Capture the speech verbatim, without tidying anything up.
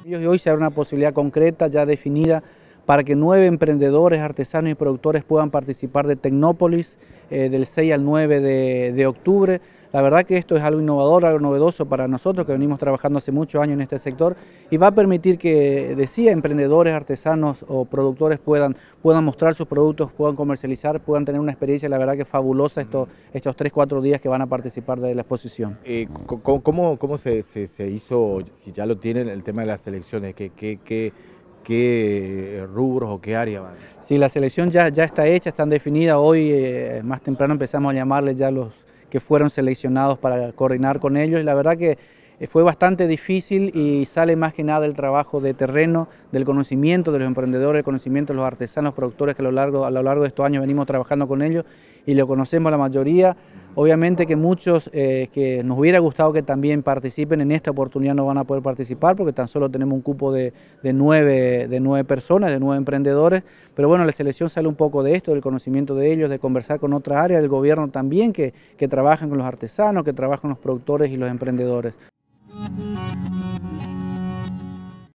Y hoy se abre una posibilidad concreta, ya definida, para que nueve emprendedores, artesanos y productores puedan participar de Tecnópolis eh, del seis al nueve de, de octubre. La verdad que esto es algo innovador, algo novedoso para nosotros que venimos trabajando hace muchos años en este sector y va a permitir que, decía, emprendedores, artesanos o productores puedan, puedan mostrar sus productos, puedan comercializar, puedan tener una experiencia, la verdad que fabulosa estos, estos tres, cuatro días que van a participar de la exposición. Eh, ¿Cómo, cómo, cómo se, se, se hizo, si ya lo tienen, el tema de las selecciones? ¿Qué, qué, qué, qué rubros o qué área van? Sí, la selección ya, ya está hecha, están definidas. Hoy eh, más temprano empezamos a llamarles ya los que fueron seleccionados para coordinar con ellos y la verdad que fue bastante difícil y sale más que nada el trabajo de terreno, del conocimiento de los emprendedores, del conocimiento de los artesanos, productores que a lo largo, a lo largo de estos años venimos trabajando con ellos y lo conocemos la mayoría. Obviamente que muchos eh, que nos hubiera gustado que también participen en esta oportunidad no van a poder participar porque tan solo tenemos un cupo de, de, nueve, de nueve personas, de nueve emprendedores, pero bueno, la selección sale un poco de esto, del conocimiento de ellos, de conversar con otras áreas del gobierno también que, que trabajan con los artesanos, que trabajan con los productores y los emprendedores.